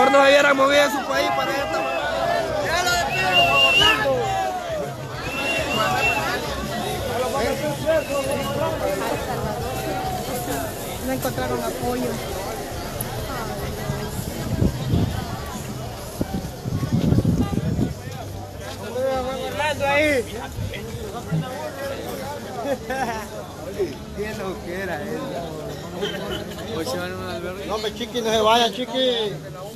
Mejor no se hubieran movido a su país para esto. No encontraron apoyo. Ahí. Qué loquera es. Hoy se van a un albergue. No, me chiqui, no se vayan, chiqui.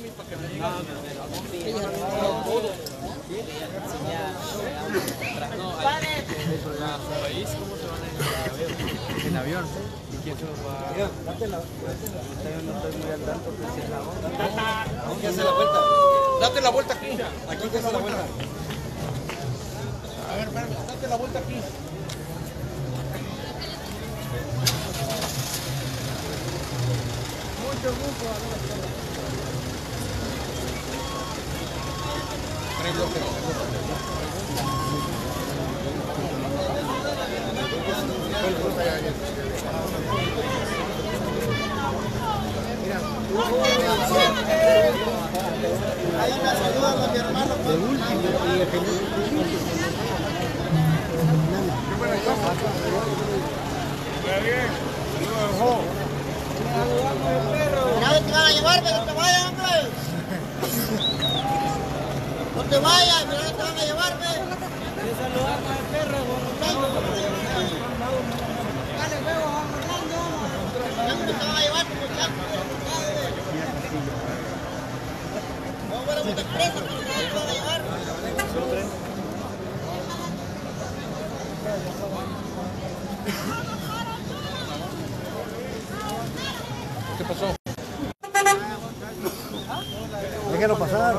En avión. ¿Y quién se los va a...? Date la vuelta. No estoy muy al tanto. Aquí hace la vuelta. Date la vuelta aquí. Aquí hace la vuelta. A ver, espérame, date la vuelta aquí. Mucho gusto. Ahí me saludan a mi hermano. De último. Mira, te van a llevar, pero no te vayas, hombre. No te vayas, mira, te van a llevar, ve. Saludamos al perro. Dale, huevo, vamos hablando. Te van a llevar, muchachos. No fuéramos de presa, pero no te van a llevar. ¿Qué pasó? Déjenlo pasar.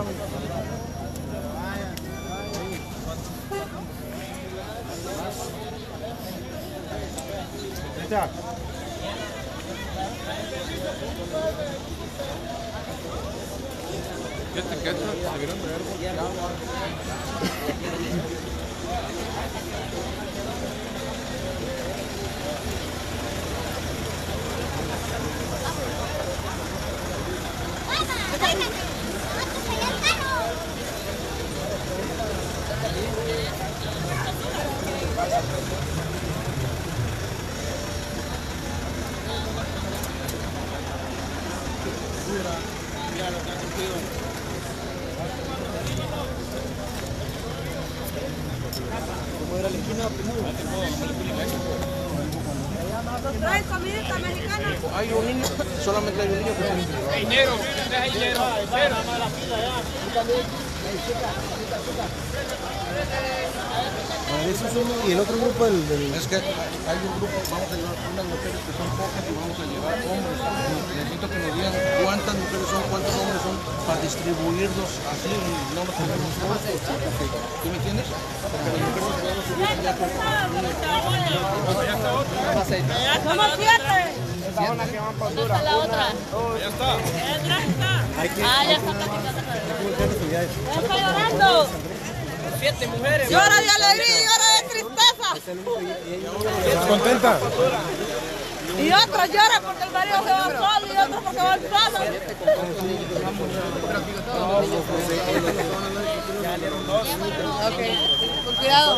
¿Qué te quedas? ¿Se vieron de verbo? ¿Traes comidita mexicana? Hay un niño, solamente hay un niño que tiene dinero. Eso es uno. Y el otro grupo del... Es que hay un grupo, vamos a llevar unas mujeres que son pocas y vamos a llevar hombres. Necesito que nos digan cuántas mujeres son, cuántos hombres son, para distribuirlos así y no nos tenemos todos. ¿Sí me entiendes? Porque las mujeres nos podemos subir allá con Somos 7. esta una que van para ¿Dónde está la otra? Ya está. Ya está platicando con él. Está llorando. 7 mujeres. Llora de alegría y llora de tristeza. ¿Contenta? Y otros lloran porque el marido se va solo y otros porque va solo. Ok, con cuidado.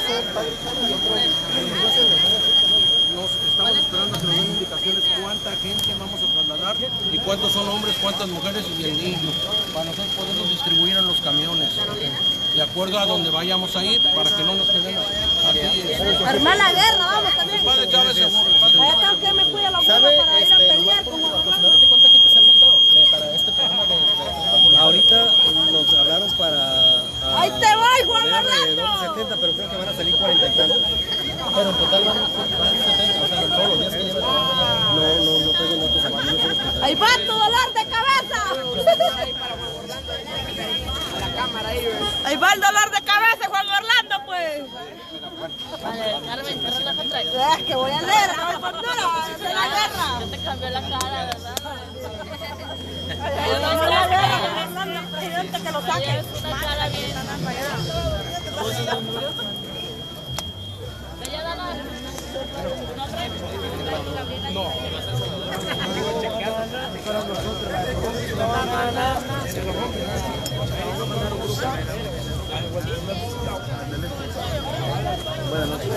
Estamos esperando que nos den indicaciones cuánta gente vamos a trasladar y cuántos son hombres, cuántas mujeres y el niño, para nosotros poderlos distribuir en los camiones, de acuerdo a donde vayamos a ir, para que no nos quedemos aquí. Armar la guerra, vamos también. Padre Chávez, seguro. Allá tengo que me cuida la ¿Sabe? bola para ir a pelear con ¿Aproximadamente cuánta gente se ha apuntado para este programa de ahorita nos hablaron para... Ahí te voy, Juan alrededor de Orlando. 70, pero creo que van a salir 40 y tantos. Pero en total van 70, o sea, todos los días que llevan trabajando no tengo datos aquí, no sé los que Ahí va tu dolor de cabeza. Ahí va el dolor de cabeza, Juan Orlando, pues. Vale, Carmen, ¿qué relajo traes? Es que voy a leer, no hay fortuna, va a hacer la guerra. Ya te cambió la cara, ¿verdad? Vamos a la guerra, Juan Orlando, presidente, que lo saque. Tienes una cara bien. Bella Dana. ¿No traes? No. Buenas noches.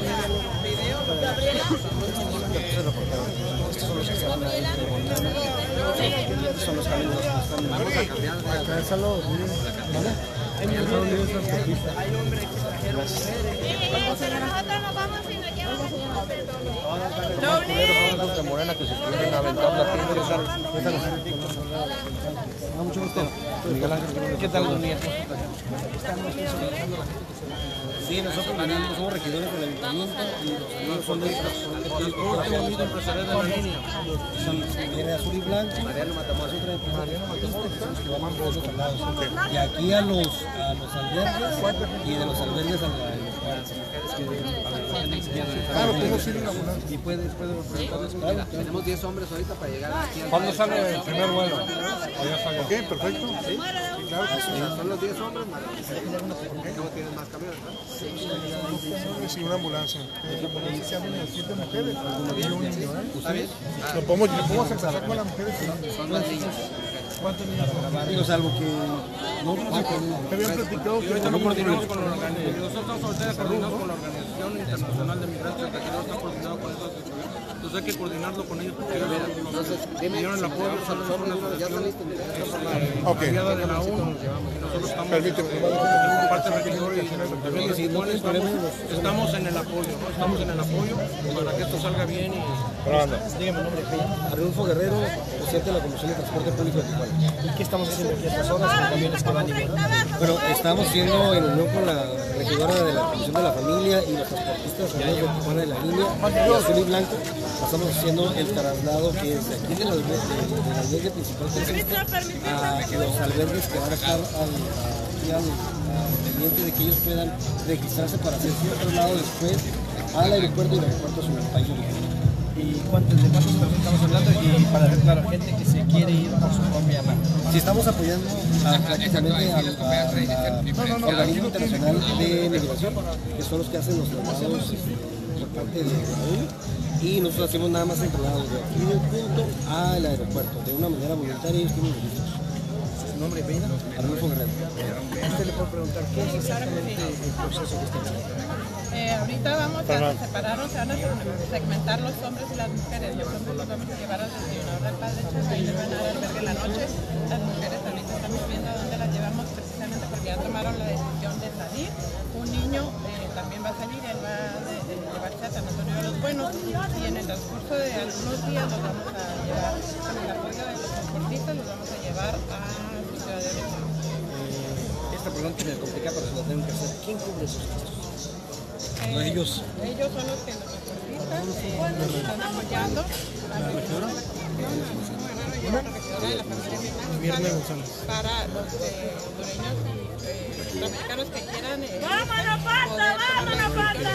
Estos son los que se van a ir remontando. Estos son los caminos que están. Vamos a cambiar. Acá es algo. ¿Vale? Nosotros nos vamos y nos llevamos Los de Morena que se quieren aventar la tienda. Mucho gusto. Miguel Ángel, ¿qué tal, don Miguel? Sí, nosotros somos regidores del ayuntamiento y los amigos son de Transporte Unido Empresarial de la Línea. Viene azul y blanco, Mariano Matamoros, otra de que vamos por los lados. Y aquí a los albergues y de los albergues a los cuales. Claro, puedo ir una ambulancia. Y puede preguntarles. Claro, Tenemos 10 hombres ahorita para llegar aquí. ¿Cuándo sale el primer vuelo? ¿O ya salió? Ok, perfecto. Sí, claro. Son los 10 hombres, no tienes más camiones, ¿no? Sí, una ambulancia. La policía viene de 7 mujeres y un niño, ¿eh? ¿Ustedes? ¿Lo podemos empezar con las mujeres? Son las niñas. ¿Cuántos niños son? digo, salvo que no Te habían platicado que Ahorita no coordinamos con la organización. Nosotros ahorita coordinamos con la Organización Internacional de Migrantes, que aquí no está coordinado con esta situación. Entonces hay que coordinarlo con ellos porque ellos dieron el apoyo, son una asociación aliada de la ONU y nosotros estamos Permíteme, como parte regidor y estamos en el apoyo, ¿no? Estamos en el apoyo para que esto salga bien y dígame el nombre. Arnulfo Guerrero, presidente de la Comisión de Transporte Público de Tijuana. ¿Y qué estamos haciendo aquí a estas horas con camiones que van y vienen? Bueno, estamos haciendo en unión con la regidora de la Comisión de la Familia y los transportistas de Tijuana de la línea de azul y blanco. Estamos haciendo el traslado que es de aquí del albergue principal que es este, a los albergues que van a estar al pendiente de que ellos puedan registrarse para hacer su traslado después al aeropuerto y del aeropuerto a su país de origen. ¿Y de cuántas personas estamos hablando? Y para ver, claro, gente que se quiere ir por su propia mano. Si estamos apoyando prácticamente al Organismo Internacional de Migración, que son los que hacen los traslados por parte de la ONU, y nosotros hacemos nada más el traslado de aquí del punto al aeropuerto, de una manera voluntaria. Ellos tienen registros. ¿Su nombre y apellido? Arnulfo Guerrero. Usted le puede preguntar qué es exactamente el proceso que está haciendo. ahorita vamos a separar, se van a segmentar los hombres y las mujeres. Los hombres los vamos a llevar al desayunador del Padre Chávez, ahí les van a dar albergue en la noche. Las mujeres ahorita estamos viendo a dónde las llevamos precisamente porque ya tomaron la decisión de salir. Un niño también va a salir, él va a llevarse a San Antonio de los Buenos y en el transcurso de algunos días los vamos a llevar, con el apoyo de los transportistas, los vamos a llevar a Ciudad de México. Esta pregunta me complica, pero se la tengo que hacer. ¿Quién cubre esos gastos? Ellos. Ellos son los que nos transportistas, nos están apoyando. La regidora y la regidora de la familia Mirna González. para los hondureños y los mexicanos que quieran ¡Vámonos, pata! ¡Vámonos, pata!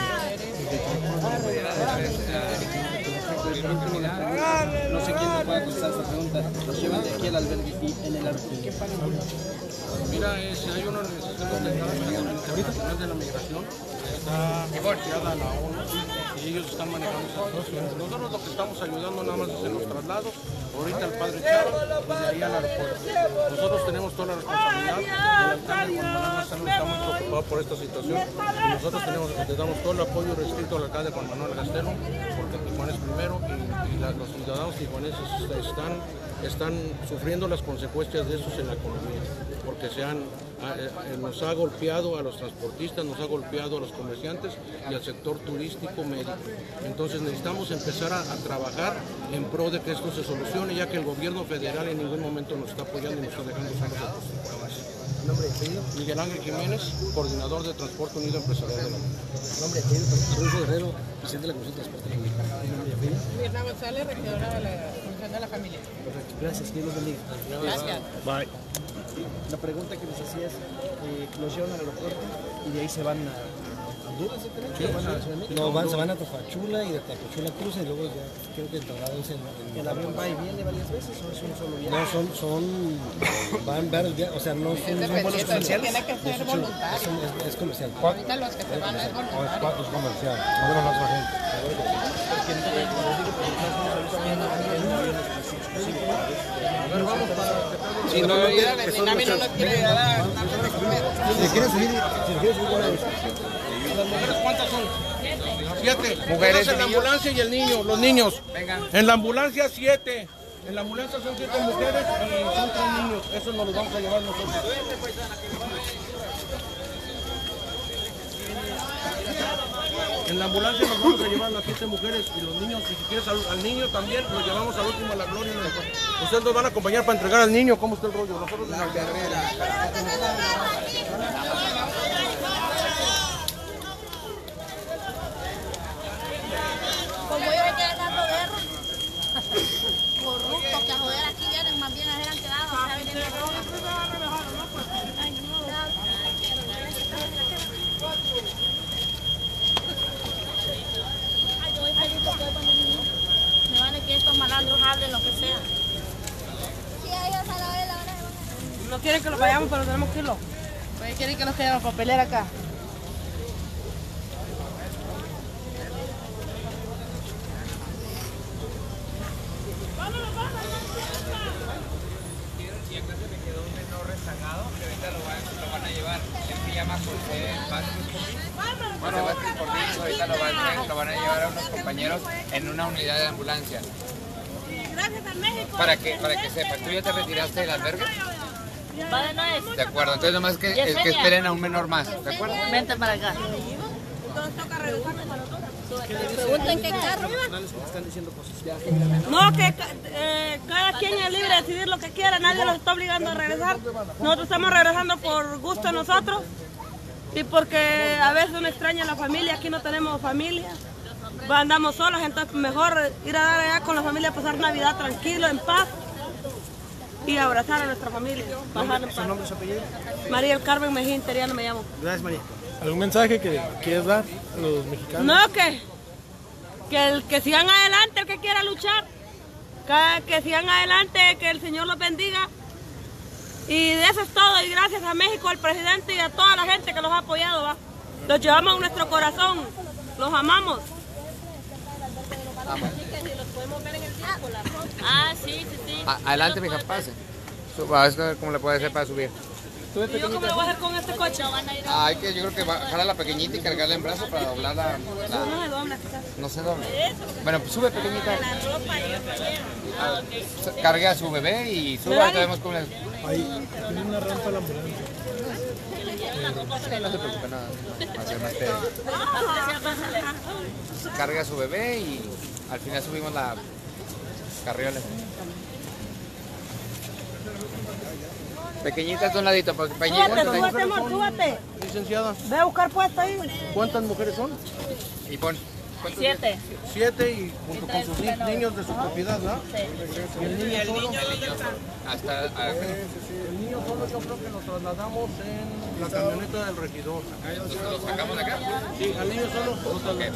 No sé quién me pueda contestar esta pregunta. Los llevan de aquí al albergue y en el aeropuerto. ¿Qué pagan? mira, si hay una organización internacional de la migración, está asociada a la ONU y ellos están manejando esa situación. Nosotros lo que estamos ayudando nada más es en los traslados, ahorita el Padre Chávez y de ahí al aeropuerto. Nosotros tenemos toda la responsabilidad, el alcalde Juan Manuel Gastelum está muy preocupado por esta situación y nosotros le damos todo el apoyo restricto al alcalde Juan Manuel Gastelum, porque Tijuana es primero y los ciudadanos tijuaneses están sufriendo las consecuencias de eso en la economía, porque nos ha golpeado a los transportistas, nos ha golpeado a los comerciantes y al sector turístico médico. Entonces necesitamos empezar a trabajar en pro de que esto se solucione, ya que el gobierno federal en ningún momento nos está apoyando y nos está dejando solos a los trabajadores. ¿Nombre y apellido? Miguel Ángel Jiménez, coordinador de Transporte Unido Empresarial de la Unión. ¿Nombre y apellido? Arnulfo Guerrero, presidente de la Comisión de Transporte Público. ¿Nombre y apellido? Mirna González, regidora de la Comisión de la Familia. Perfecto. Gracias, Dios los bendiga. Gracias. Bye. La pregunta que les hacía es, los llevan al aeropuerto y de ahí se van a Honduras, ¿exactamente? ¿O van a la Ciudad de México? No, se van a Tapachula y de Tapachula cruza y luego ya creo que el traslado es ¿El avión va y viene varias veces o es un solo viaje? No, van varios días, o sea, no son Dependiente, comerciales? tiene que ser voluntario. es comercial. Ahorita los que se van es voluntario. Es comercial, no de nuestra gente. Porque les digo, porque estamos ahorita viendo que hay un avión específico. A ver, vamos para Si no, no te son muchos. Si quieres subir, ¿Las mujeres cuántas son? 7. Mujeres en la ambulancia y el niño, los niños. Vengan. En la ambulancia 7. En la ambulancia son 7 mujeres y son 3 niños. Eso nos los vamos a llevar nosotros. En la ambulancia nos vamos a llevar las 7 mujeres y los niños. Y si quieres al niño también, lo llevamos al último a la gloria. Ustedes nos van a acompañar para entregar al niño. ¿Cómo está el rollo? Nosotros en la carrera. Como yo me quedé dando guerra. Corruptos que a joder aquí vienen, más bien eran quedados. Ahora vienen de rojo. Me van a que estos malandros hablen lo que sea. Si a ellos a la hora de la hora No quieren que lo vayamos, pero tenemos que irlo. Pues quieren que nos quedemos para pelear acá. Ahorita lo van a llevar a unos compañeros en una unidad de ambulancia. Gracias a México. Para que sepas, ¿tú ya te retiraste del albergue? Vale, no es. De acuerdo, entonces nomás que esperen a un menor más, ¿de acuerdo? Vente para acá. Pregunten qué carro. Están diciendo cosas. No, que cada quien es libre de decidir lo que quiera, nadie los está obligando a regresar. Nosotros estamos regresando por gusto de nosotros y porque a veces uno extraña a la familia, aquí no tenemos familia, andamos solos, entonces mejor ir a dar allá con la familia, pasar Navidad tranquilo, en paz y abrazar a nuestra familia. ¿Su nombre, su apellido? María del Carmen Mejía Interiano me llamo. Gracias, María. ¿Algún mensaje que quieres dar a los mexicanos? No, que sigan adelante el que quiera luchar, que sigan adelante, que el Señor los bendiga. Y de eso es todo, y gracias a México, al presidente y a toda la gente que los ha apoyado, ¿va? Los llevamos en nuestro corazón, los amamos. Ah, sí. Adelante, mija, pase. Suba, a ver cómo le puede hacer para subir. ¿Y yo cómo lo voy a hacer con este coche? Hay que, yo creo que jalar la pequeñita y cargarla en brazo para doblar la... No se dobla, quizás. No se dobla. Bueno, pues sube pequeñita. Cargue a su bebé y suba y vemos cómo le... Ahí tiene una rampa a la ambulancia. No se preocupe, nada. Hacer más té. Cargue a su bebé y al final subimos la carriola. Pequeñitas de un ladito, porque Súbate, amor, súbate. Licenciada, Ve a buscar puesto ahí. ¿cuántas mujeres son? Y pon. 7. 7 y junto con sus niños de su propiedad, ¿no? Y el niño solo. Hasta El niño solo yo creo que lo trasladamos en la camioneta del regidor. lo sacamos de acá. Sí, al niño solo lo trasladamos.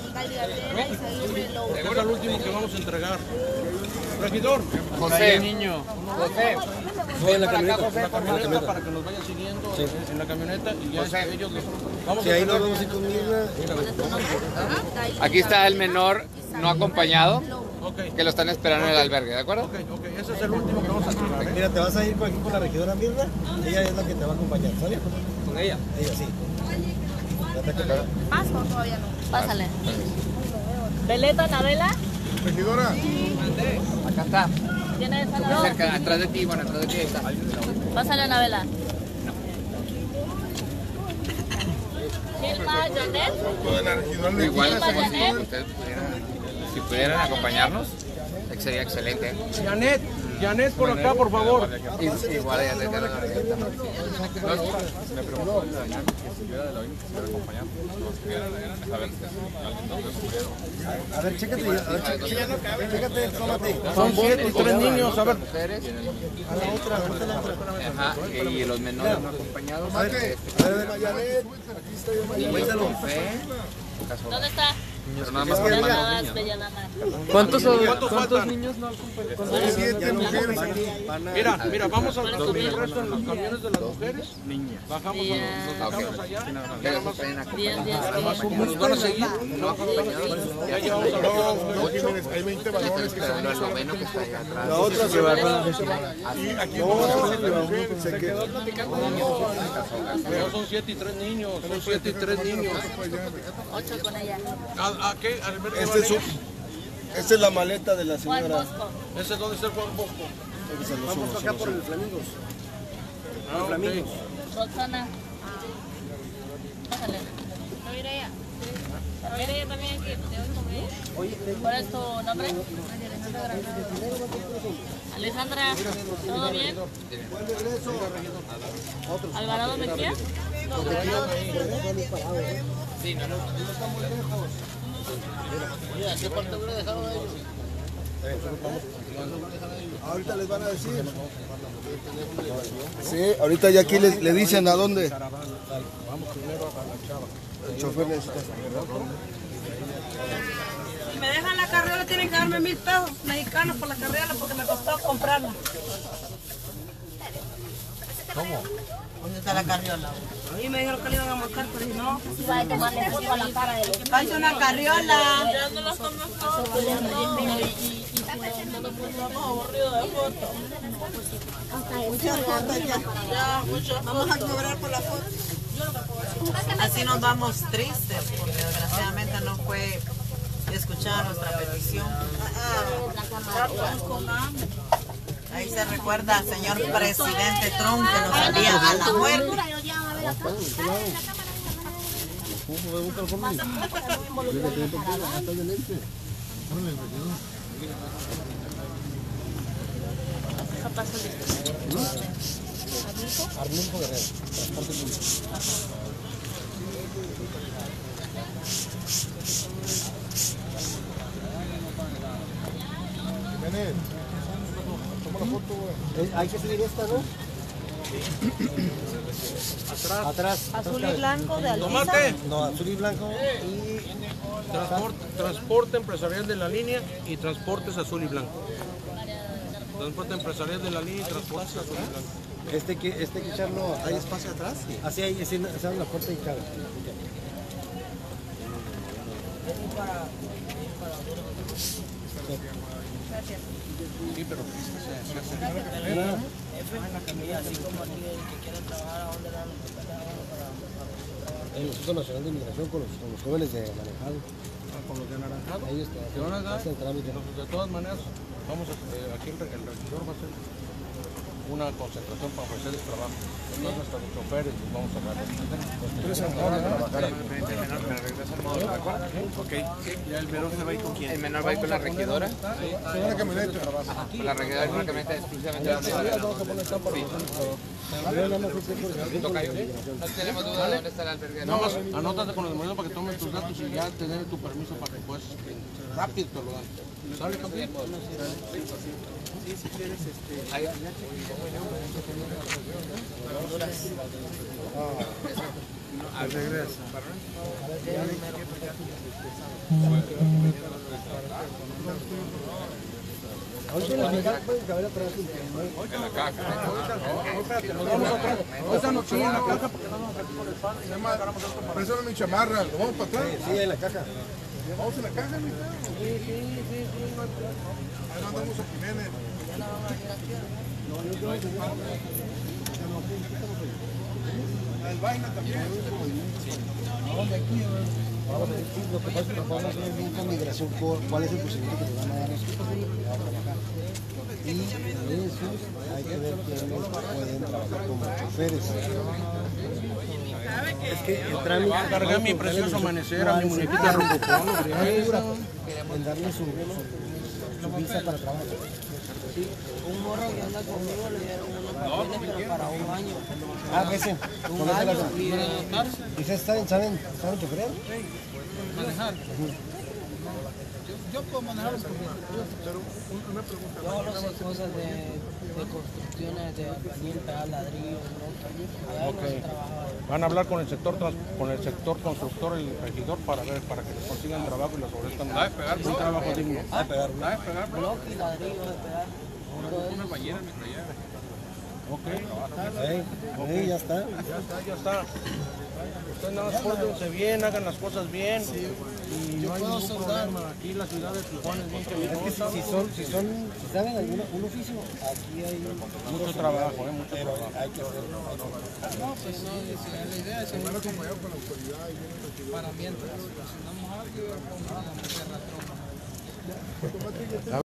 Es el último que vamos a entregar. Regidor. José, niño. José. Voy en la camioneta. La camioneta para que nos vaya siguiendo en la camioneta y ya ellos vamos Si a ahí nos entregar. vamos a ir con Mirna. Aquí está el menor no acompañado Ok, que lo están esperando en el albergue, ¿de acuerdo? ok, ese es el último que vamos a entregar, ¿eh? Mira, te vas a ir aquí con la regidora Mirna. Ella es la que te va a acompañar, ¿sale? ¿Con ella? Ella sí. Date acá. ¿Paso o todavía no? Pásale. ¿Veleta, Anabela? Regidora. Acá está. ¿Tienes Cerca, atrás de ti, bueno, atrás de ti ahí está. Pásale, Anabela. ¿Quién más, Janet? La regidora Igual como si ustedes si pudieran acompañarnos, sería excelente. Janet, por acá, por favor. Igual ya te quedan Me preguntó. A ver, chécate, chécate, tómate. Son 7 y 3 niños, a ver. mujeres A la otra, ahorita la otra. ajá, y los menores no acompañados. A ver, Niños con fe. ¿Dónde está? Pero nada más Es que con ella- mano. Bella dama. ¿Cuántos niños no acompañan? 7 mujeres. Mira, vamos a subir el resto en los camiones de las mujeres. Bajamos, nos bajamos allá. ¿Nos van a seguir? Ya llevamos a los Jiménez, hay 20 varones que son Lo bueno que está allá atrás. La otra se va y aquí no se quedó. Pero son 7 y 3 niños. Son 7 y 3 niños. 8 con ella. ¿A qué? ¿Al verde Esta es la maleta de la Juan señora. Bosco. ¿Ese es donde está el Juan Bosco? Vamos acá por el Flamingos. Flamingos. Roxana. Pásale. ¿No viene ella? ¿No viene ella también aquí? ¿Te voy con ella? ¿Cuál es tu nombre? Alejandra. ¿Todo bien? ¿Alvarado Mejía? Sí, no. Ahorita les van a decir. Sí, ahorita ya aquí le dicen a dónde. Vamos primero a la chava. El chofer necesita. Si me dejan la carriola tienen que darme 1,000 pesos mexicanos por la carriola porque me costó comprarla. ¿Cómo? ¿Dónde está la carriola? Y me dijeron que le iban a marcar, pero dije no. Va a tomarle foto a la cara de los ¡Hay una carriola! Ya no los conozco. Aburrido de foto. Muchas fotos ya. Ya, mucho. Vamos a cobrar por la foto. Así nos vamos tristes porque desgraciadamente no fue escuchar nuestra petición. Ahí se recuerda al señor presidente Trump que nos envía a la muerte. Arnulfo Guerrero, transporte público. Jiménez, toma la foto, güey. Hay que seguir esta, ¿no? Atrás. Azul y blanco de Alisa. Tomate. No, azul y blanco. Transporte empresarial de la línea y transportes azul y blanco. Transporte empresarial de la línea y transportes azul y blanco. Este hay que echarlo. ¿Hay espacio atrás? Sí. Así hay, se abre la puerta y cabe. Sí, pero se hace. El Instituto Nacional de Inmigración con los jóvenes de Anaranjado. Con los de Anaranjado. Ahí está. ¿Te van a dar? Hace el trámite. De todas maneras, vamos a, aquí el regidor va a hacer una concentración para ofrecerles trabajo. Entonces, hasta los choferes los vamos a dar. Me regresa al módulo, ¿de acuerdo? Ok. ¿Ya el menor se va a ir con quién? El menor va a ir con la regidora. Con una camioneta. Con la regidora es una camioneta exclusivamente de Tocayo. No tenemos duda de dónde está el albergue. Nada más anótate con el modelo para que tomen tus datos y ya tener tu permiso para que puedas. Rápido te lo dan. ¿Sale, campeón? Sí, si quieres, Ahí. Al regreso. En la caja. Ahorita no chillen la caja porque no nos por el pan. Préstame mi chamarra, ¿lo vamos para atrás? Sí, en la caja. Vamos en la caja, mi perro. Ahí mandamos a Jiménez. El vaina también. Lo que pasa es que vamos a ver bien con migración cuál es el procedimiento que nos van a dar nosotros para trabajar. Y de esos hay que ver quiénes pueden trabajar como choferes. Es que el trámite... Cargué a mi precioso amanecer, a mi muñequita rompopón, en darle su visa para trabajar. Un morro que anda conmigo le dieron unos papeles, pero para un año. Ah, ese. Un año y de cárcel. ¿Y ustedes saben choferear? manejar. Yo puedo manejar un poquito. Pero una pregunta. Yo no sé cosas de construcciones, de albañil, pegar ladrillos, ¿no? Okay. Van a hablar con el sector constructor, el regidor, para que les consigan trabajo y les ofrezcan un trabajo digno. Bloque y ladrillos de pegar. Una ballena me traía. Ok. Ya está. Ya está. Ustedes nada más pórtense bien, hagan las cosas bien. Y no hay ningún problema. Aquí la ciudad de Tijuana es bien peligrosa. Si saben un oficio, aquí hay Mucho trabajo, mucho trabajo. hay que hacerlo. No, pues no, la idea es seguir para mientras. Si no algo, vamos a meter la tropa.